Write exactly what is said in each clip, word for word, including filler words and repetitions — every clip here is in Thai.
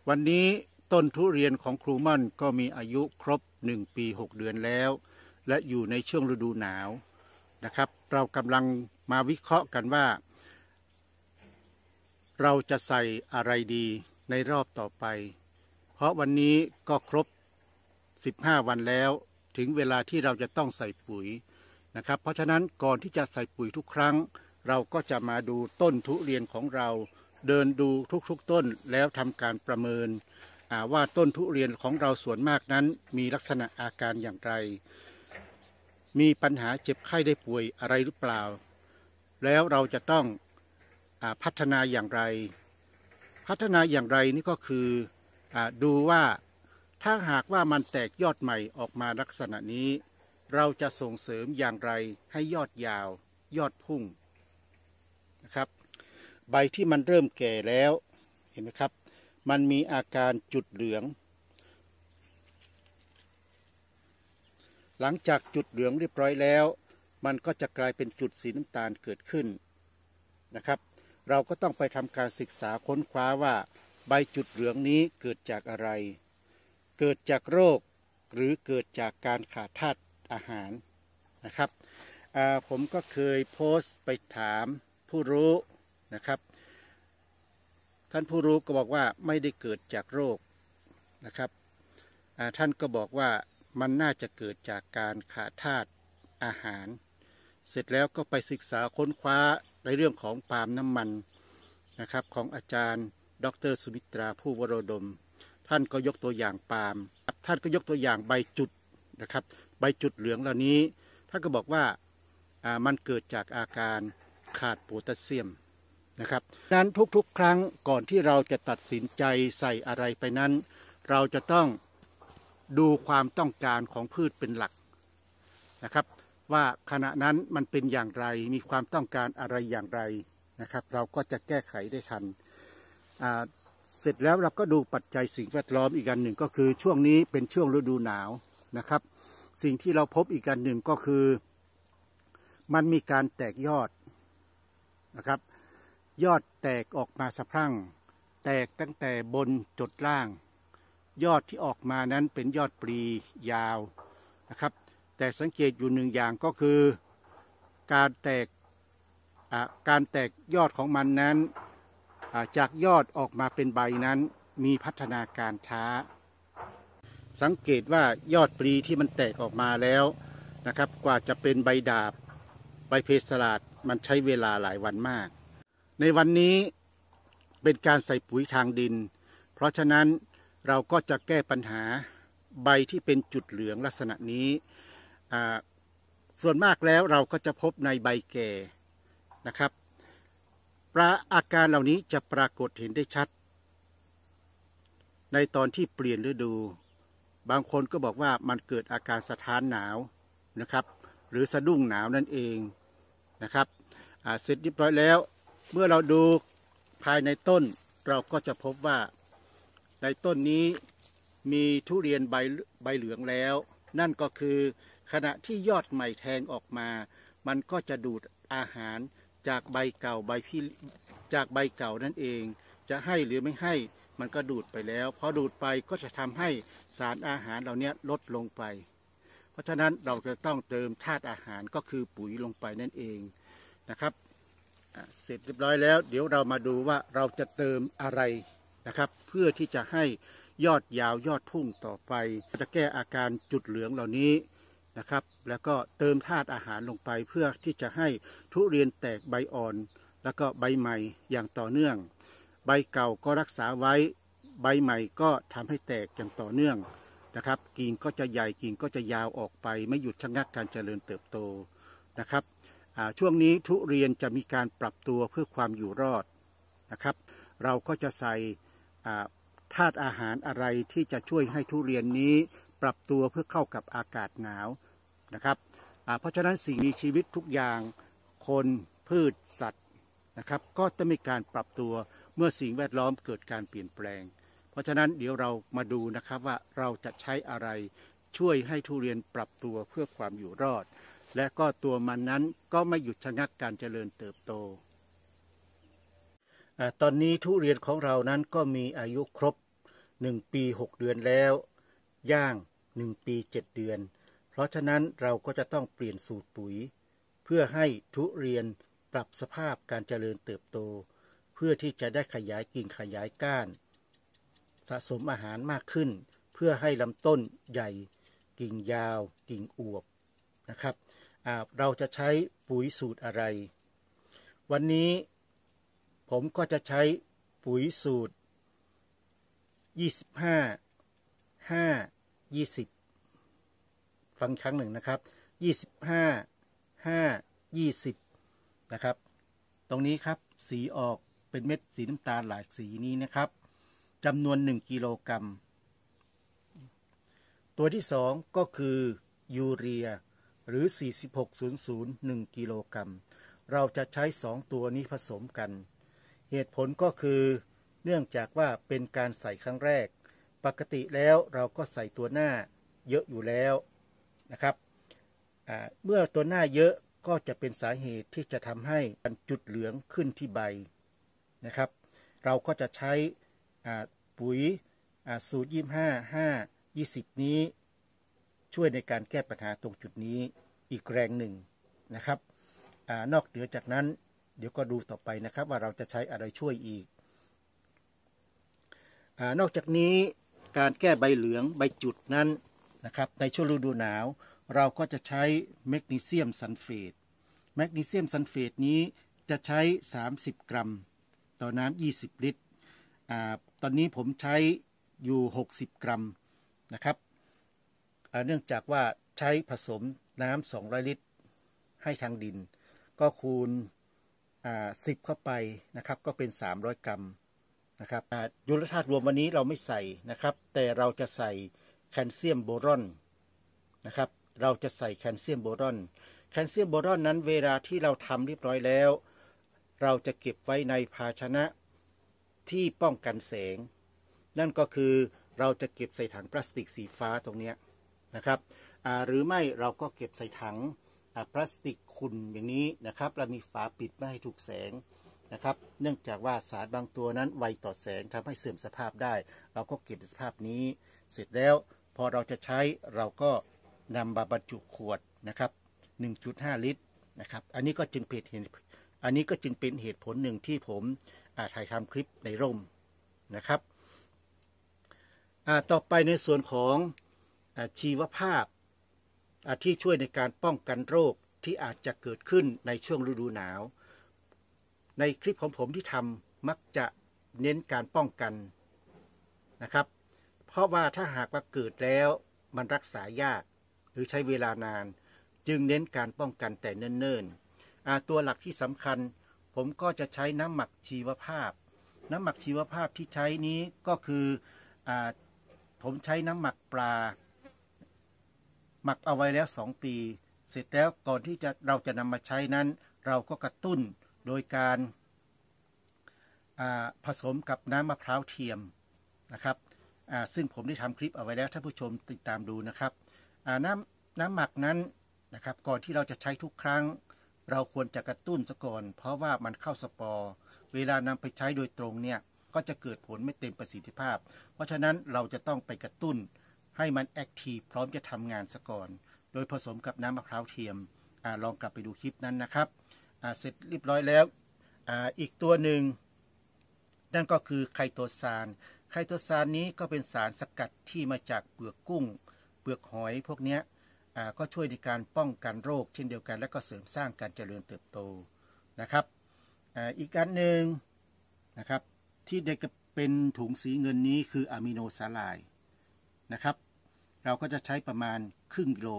วันนี้ต้นทุเรียนของครูม่อนก็มีอายุครบหนึ่งปีหกเดือนแล้วและอยู่ในช่วงฤดูหนาวนะครับเรากำลังมาวิเคราะห์กันว่าเราจะใส่อะไรดีในรอบต่อไปเพราะวันนี้ก็ครบสิบห้าวันแล้วถึงเวลาที่เราจะต้องใส่ปุ๋ยนะครับเพราะฉะนั้นก่อนที่จะใส่ปุ๋ยทุกครั้งเราก็จะมาดูต้นทุเรียนของเราเดินดูทุกๆต้นแล้วทำการประเมินว่าต้นทุเรียนของเราส่วนมากนั้นมีลักษณะอาการอย่างไรมีปัญหาเจ็บไข้ได้ป่วยอะไรหรือเปล่าแล้วเราจะต้องอาพัฒนาอย่างไรพัฒนาอย่างไรนี่ก็คืออดูว่าถ้าหากว่ามันแตกยอดใหม่ออกมาลักษณะนี้เราจะส่งเสริมอย่างไรให้ยอดยาวยอดพุ่งนะครับใบที่มันเริ่มแก่แล้วเห็นไหมครับมันมีอาการจุดเหลืองหลังจากจุดเหลืองเรียบร้อยแล้วมันก็จะกลายเป็นจุดสีน้ำตาลเกิดขึ้นนะครับเราก็ต้องไปทำการศึกษาค้นคว้าว่าใบจุดเหลืองนี้เกิดจากอะไรเกิดจากโรคหรือเกิดจากการขาดธาตุอาหารนะครับผมก็เคยโพสต์ไปถามผู้รู้นะครับท่านผู้รู้ก็บอกว่าไม่ได้เกิดจากโรคนะครับท่านก็บอกว่ามันน่าจะเกิดจากการขาดธาตุอาหารเสร็จแล้วก็ไปศึกษาค้นคว้าในเรื่องของปาล์มน้ำมันนะครับของอาจารย์ดร.สุมิตราผู้วโรดมท่านก็ยกตัวอย่างปาล์มท่านก็ยกตัวอย่างใบจุดนะครับใบจุดเหลืองเหล่านี้ท่านก็บอกว่ามันเกิดจากอาการขาดโพแทสเซียมนะครับนั้นทุกๆครั้งก่อนที่เราจะตัดสินใจใส่อะไรไปนั้นเราจะต้องดูความต้องการของพืชเป็นหลักนะครับว่าขณะนั้นมันเป็นอย่างไรมีความต้องการอะไรอย่างไรนะครับเราก็จะแก้ไขได้ทันเสร็จแล้วเราก็ดูปัจจัยสิ่งแวดล้อมอีกอันหนึ่งก็คือช่วงนี้เป็นช่วงฤดูหนาวนะครับสิ่งที่เราพบอีกอันหนึ่งก็คือมันมีการแตกยอดนะครับยอดแตกออกมาสะพรั่งแตกตั้งแต่บนจดล่างยอดที่ออกมานั้นเป็นยอดปลียาวนะครับแต่สังเกตอยู่หนึ่งอย่างก็คือการแตกการแตกยอดของมันนั้นจากยอดออกมาเป็นใบนั้นมีพัฒนาการช้าสังเกตว่ายอดปลีที่มันแตกออกมาแล้วนะครับกว่าจะเป็นใบดาบใบเพสลาดมันใช้เวลาหลายวันมากในวันนี้เป็นการใส่ปุ๋ยทางดินเพราะฉะนั้นเราก็จะแก้ปัญหาใบที่เป็นจุดเหลืองลักษณะนี้ส่วนมากแล้วเราก็จะพบในใบแก่นะครับอาการเหล่านี้จะปรากฏเห็นได้ชัดในตอนที่เปลี่ยนฤดูบางคนก็บอกว่ามันเกิดอาการสะท้านหนาวนะครับหรือสะดุ้งหนาวนั่นเองนะครับเสร็จเรียบร้อยแล้วเมื่อเราดูภายในต้นเราก็จะพบว่าในต้นนี้มีทุเรียนใบใบเหลืองแล้วนั่นก็คือขณะที่ยอดใหม่แทงออกมามันก็จะดูดอาหารจากใบเก่าใบพี่จากใบเก่านั่นเองจะให้หรือไม่ให้มันก็ดูดไปแล้วพอดูดไปก็จะทำให้สารอาหารเหล่านี้ลดลงไปเพราะฉะนั้นเราจะต้องเติมธาตุอาหารก็คือปุ๋ยลงไปนั่นเองนะครับเสร็จเรียบร้อยแล้วเดี๋ยวเรามาดูว่าเราจะเติมอะไรนะครับเพื่อที่จะให้ยอดยาวยอดพุ่งต่อไปจะแก้อาการจุดเหลืองเหล่านี้นะครับแล้วก็เติมธาตุอาหารลงไปเพื่อที่จะให้ทุเรียนแตกใบอ่อนแล้วก็ใบใหม่อย่างต่อเนื่องใบเก่าก็รักษาไว้ใบใหม่ก็ทำให้แตกอย่างต่อเนื่องนะครับกิ่งก็จะใหญ่กิ่งก็จะยาวออกไปไม่หยุดชะงักการเจริญเติบโตนะครับช่วงนี้ทุเรียนจะมีการปรับตัวเพื่อความอยู่รอดนะครับเราก็จะใส่ธาตุอาหารอะไรที่จะช่วยให้ทุเรียนนี้ปรับตัวเพื่อเข้ากับอากาศหนาวนะครับเพราะฉะนั้นสิ่งมีชีวิตทุกอย่างคนพืชสัตว์นะครับก็จะมีการปรับตัวเมื่อสิ่งแวดล้อมเกิดการเปลี่ยนแปลงเพราะฉะนั้นเดี๋ยวเรามาดูนะครับว่าเราจะใช้อะไรช่วยให้ทุเรียนปรับตัวเพื่อความอยู่รอดและก็ตัวมันนั้นก็ไม่หยุดชะงักการเจริญเติบโตตอนนี้ทุเรียนของเรานั้นก็มีอายุครบหนึ่งปีหกเดือนแล้วย่างหนึ่งปีเจ็ดเดือนเพราะฉะนั้นเราก็จะต้องเปลี่ยนสูตรปุ๋ยเพื่อให้ทุเรียนปรับสภาพการเจริญเติบโตเพื่อที่จะได้ขยายกิ่งขยายก้านสะสมอาหารมากขึ้นเพื่อให้ลำต้นใหญ่กิ่งยาวกิ่งอวบนะครับเราจะใช้ปุ๋ยสูตรอะไรวันนี้ผมก็จะใช้ปุ๋ยสูตรยี่สิบห้า ห้า ยี่สิบฟังครั้งหนึ่งนะครับยี่สิบห้า ห้า ยี่สิบนะครับตรงนี้ครับสีออกเป็นเม็ดสีน้ำตาลหลายสีนี้นะครับจำนวนหนึ่งกิโลกรัมตัวที่สองก็คือยูเรียหรือสี่สิบหก ศูนย์ ศูนย์ หนึ่งกิโลกรัมเราจะใช้สองตัวนี้ผสมกันเหตุผลก็คือเนื่องจากว่าเป็นการใส่ครั้งแรกปกติแล้วเราก็ใส่ตัวหน้าเยอะอยู่แล้วนะครับเมื่อตัวหน้าเยอะก็จะเป็นสาเหตุที่จะทำให้จุดเหลืองขึ้นที่ใบนะครับเราก็จะใช้ปุ๋ยสูตรยี่สิบห้า ห้า ยี่สิบนี้ช่วยในการแก้ปัญหาตรงจุดนี้อีกแรงหนึ่งนะครับอานอกเหนือจากนั้นเดี๋ยวก็ดูต่อไปนะครับว่าเราจะใช้อะไรช่วยอีกอานอกจากนี้การแก้ใบเหลืองใบจุดนั้นนะครับในช่วงฤดูหนาวเราก็จะใช้แมกนีเซียมซัลเฟตแมกนีเซียมซัลเฟตนี้จะใช้สามสิบกรัมต่อน้ำยี่สิบลิตรอ่าตอนนี้ผมใช้อยู่หกสิบกรัมนะครับเนื่องจากว่าใช้ผสมน้ำสองร้อยลิตรให้ทางดินก็คูณสิบเข้าไปนะครับก็เป็นสามร้อยกรัมนะครับยุลธาตุรวมวันนี้เราไม่ใส่นะครับแต่เราจะใส่แคลเซียมโบรอนนะครับเราจะใส่แคลเซียมโบรอนแคลเซียมโบรอนนั้นเวลาที่เราทำเรียบร้อยแล้วเราจะเก็บไว้ในภาชนะที่ป้องกันแสงนั่นก็คือเราจะเก็บใส่ถังพลาสติกสีฟ้าตรงนี้นะครับหรือไม่เราก็เก็บใส่ถังพลาสติกขุ่นอย่างนี้นะครับเรามีฝาปิดไม่ให้ถูกแสงนะครับเนื่องจากว่าสารบางตัวนั้นไวต่อแสงทำให้เสื่อมสภาพได้เราก็เก็บสภาพนี้เสร็จแล้วพอเราจะใช้เราก็นำมาบรรจุขวดนะครับ หนึ่งจุดห้า ลิตรนะครับอันนี้ก็จึงเป็นเหตุอันนี้ก็จึงเป็นเหตุผลหนึ่งที่ผมถ่ายทำคลิปในร่มนะครับต่อไปในส่วนของชีวภาพที่ช่วยในการป้องกันโรคที่อาจจะเกิดขึ้นในช่วงฤดูหนาวในคลิปของผมที่ทำมักจะเน้นการป้องกันนะครับเพราะว่าถ้าหากว่าเกิดแล้วมันรักษายากหรือใช้เวลานานจึงเน้นการป้องกันแต่เนิ่นๆตัวหลักที่สำคัญผมก็จะใช้น้ำหมักชีวภาพน้ำหมักชีวภาพที่ใช้นี้ก็คืออผมใช้น้ำหมักปลาหมักเอาไว้แล้วสองปีเสร็จแล้วก่อนที่จะเราจะนำมาใช้นั้นเราก็กระตุ้นโดยการผสมกับน้ำมะพร้าวเทียมนะครับซึ่งผมได้ทำคลิปเอาไว้แล้วท่านผู้ชมติดตามดูนะครับน้ำน้ำหมักนั้นนะครับก่อนที่เราจะใช้ทุกครั้งเราควรจะกระตุ้นซะก่อนเพราะว่ามันเข้าสปอร์เวลานำไปใช้โดยตรงเนี่ยก็จะเกิดผลไม่เต็มประสิทธิภาพเพราะฉะนั้นเราจะต้องไปกระตุ้นให้มันแอคทีฟพร้อมจะทำงานซะก่อนโดยผสมกับน้ำมะพร้าวเทียมอลองกลับไปดูคลิปนั้นนะครับเสร็จเรียบร้อยแล้ว อ, อีกตัวหนึ่งนั่นก็คือไคโตซานไคโตซานนี้ก็เป็นสารสกัดที่มาจากเปลือกกุ้งเปลือกหอยพวกนี้ก็ช่วยในการป้องกันโรคเช่นเดียวกันและก็เสริมสร้างการเจริญเติบโตนะครับ อ, อีกอันหนึ่งนะครับที่ได้เป็นถุงสีเงินนี้คืออะมิโนสาไลด์นะครับเราก็จะใช้ประมาณครึ่งกิโล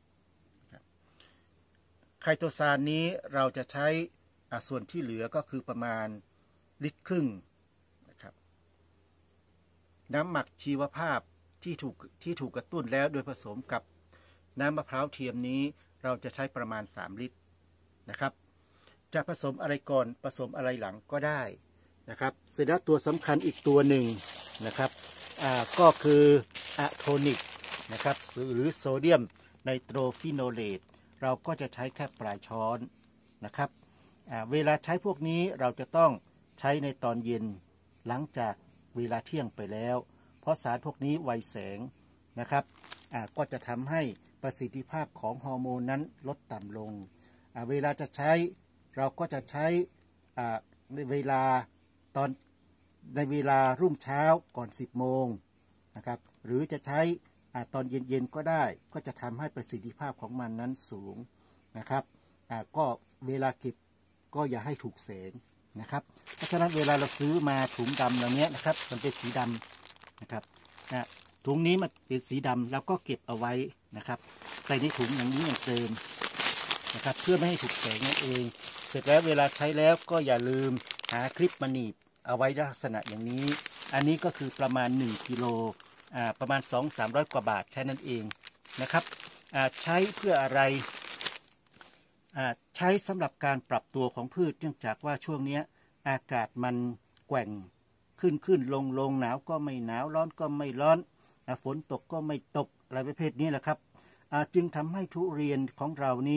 ไคโตซานนี้เราจะใช้ส่วนที่เหลือก็คือประมาณลิตรครึ่งนะครับน้ำหมักชีวภาพที่ถูกที่ถูกกระตุ้นแล้วโดยผสมกับน้ำมะพร้าวเทียมนี้เราจะใช้ประมาณสามลิตรนะครับจะผสมอะไรก่อนผสมอะไรหลังก็ได้นะครับเสร็จแล้วตัวสำคัญอีกตัวหนึ่งนะครับอ่าก็คืออะโทนิกนะครับหรือโซเดียมไนโตรฟิโนเลตเราก็จะใช้แค่ปลายช้อนนะครับเวลาใช้พวกนี้เราจะต้องใช้ในตอนเย็นหลังจากเวลาเที่ยงไปแล้วเพราะสารพวกนี้ไวแสงนะครับก็จะทำให้ประสิทธิภาพของฮอร์โมนนั้นลดต่ำลงเวลาจะใช้เราก็จะใช้ในเวลาตอนในเวลารุ่งเช้าก่อนสิบโมงนะครับหรือจะใช้ตอนเย็นๆก็ได้ก็จะทำให้ประสิทธิภาพของมันนั้นสูงนะครับก็เวลาเก็บก็อย่าให้ถูกแสงนะครับเพราะฉะนั้นเวลาเราซื้อมาถุงดำเหล่านี้นะครับมันเป็นสีดำนะครับถุงนี้มันเป็นสีดำเราก็เก็บเอาไว้นะครับใส่ในถุงอย่างนี้อย่างเดิมนะครับเพื่อไม่ให้ถูกแสงนั่นเองเสร็จแล้วเวลาใช้แล้วก็อย่าลืมหาคลิปมาหนีบเอาไว้ลักษณะอย่างนี้อันนี้ก็คือประมาณหนึ่งกิโลอ่าประมาณ สองถึงสามร้อย กว่าบาทแค่นั้นเองนะครับอ่าใช้เพื่ออะไรอ่าใช้สำหรับการปรับตัวของพืชเนื่องจากว่าช่วงนี้อากาศมันแกว่งขึ้นขึ้นลงลงหนาวก็ไม่หนาวร้อนก็ไม่ร้อนฝนตกก็ไม่ตกอะไรประเภทนี้แหละครับจึงทำให้ทุเรียนของเรานี้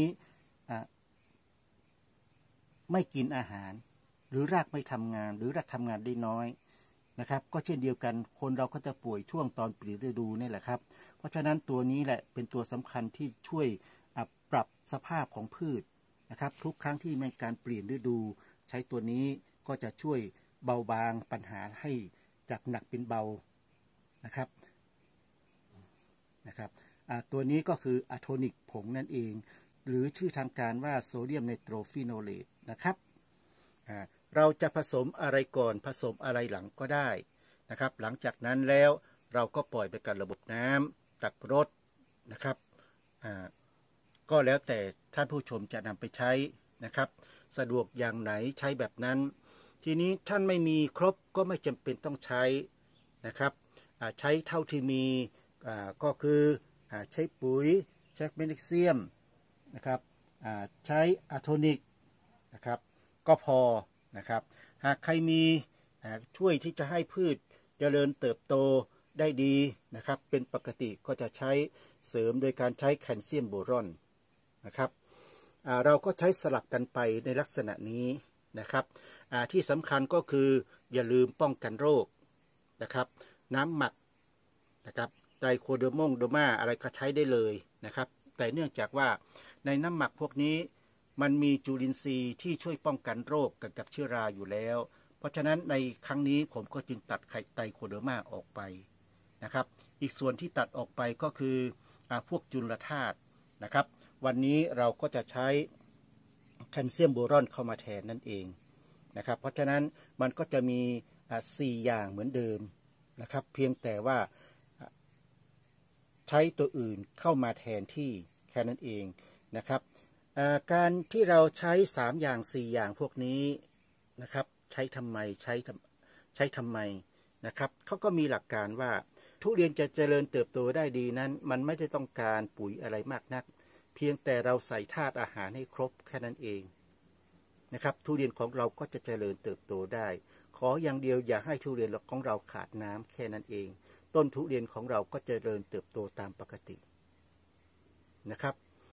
ไม่กินอาหารหรือรากไม่ทำงานหรือรากทำงานได้น้อยนะครับก็เช่นเดียวกันคนเราก็จะป่วยช่วงตอนเปลี่ยนฤดูนี่แหละครับเพราะฉะนั้นตัวนี้แหละเป็นตัวสำคัญที่ช่วยปรับสภาพของพืชนะครับทุกครั้งที่มีการเปลี่ยนฤดูใช้ตัวนี้ก็จะช่วยเบาบางปัญหาให้จากหนักเป็นเบานะครับนะครับตัวนี้ก็คืออะโทนิกผงนั่นเองหรือชื่อทางการว่าโซเดียมไนโตรฟีโนเลตนะครับเราจะผสมอะไรก่อนผสมอะไรหลังก็ได้นะครับหลังจากนั้นแล้วเราก็ปล่อยไปกับระบบน้ำตักรดนะครับก็แล้วแต่ท่านผู้ชมจะนำไปใช้นะครับสะดวกอย่างไหนใช้แบบนั้นทีนี้ท่านไม่มีครบก็ไม่จำเป็นต้องใช้นะครับใช้เท่าที่มีก็คือใช้ปุ๋ยใช้แมกนีเซียมนะครับใช้อะโทนิกนะครับก็พอนะครับหากใครมีช่วยที่จะให้พืชเจริญเติบโตได้ดีนะครับเป็นปกติก็จะใช้เสริมโดยการใช้แคลเซียมโบรอนนะครับเราก็ใช้สลับกันไปในลักษณะนี้นะครับที่สำคัญก็คืออย่าลืมป้องกันโรคนะครับน้ำหมักนะครับไตรโคเดอร์มงโดมาอะไรก็ใช้ได้เลยนะครับแต่เนื่องจากว่าในน้ำหมักพวกนี้มันมีจุลินทรีย์ที่ช่วยป้องกันโรคกันกับเชื้อราอยู่แล้วเพราะฉะนั้นในครั้งนี้ผมก็จึงตัดไข่ไตรโคเดอร์มาออกไปนะครับอีกส่วนที่ตัดออกไปก็คือพวกจุลธาตุนะครับวันนี้เราก็จะใช้แคลเซียมโบรอนเข้ามาแทนนั่นเองนะครับเพราะฉะนั้นมันก็จะมีสี่อย่างเหมือนเดิมนะครับเพียงแต่ว่าใช้ตัวอื่นเข้ามาแทนที่แค่นั้นเองนะครับการที่เราใช้สามอย่างสี่อย่างพวกนี้นะครับใช้ทำไมใช้ใช้ทำไมนะครับเขาก็มีหลักการว่าทุเรียนจะเจริญเติบโตได้ดีนั้นมันไม่ได้ต้องการปุ๋ยอะไรมากนักเพียงแต่เราใส่ธาตุอาหารให้ครบแค่นั้นเองนะครับทุเรียนของเราก็จะเจริญเติบโตได้ขออย่างเดียวอย่าให้ทุเรียนของเราขาดน้ำแค่นั้นเองต้นทุเรียนของเราก็จะเจริญเติบโตตามปกตินะครับ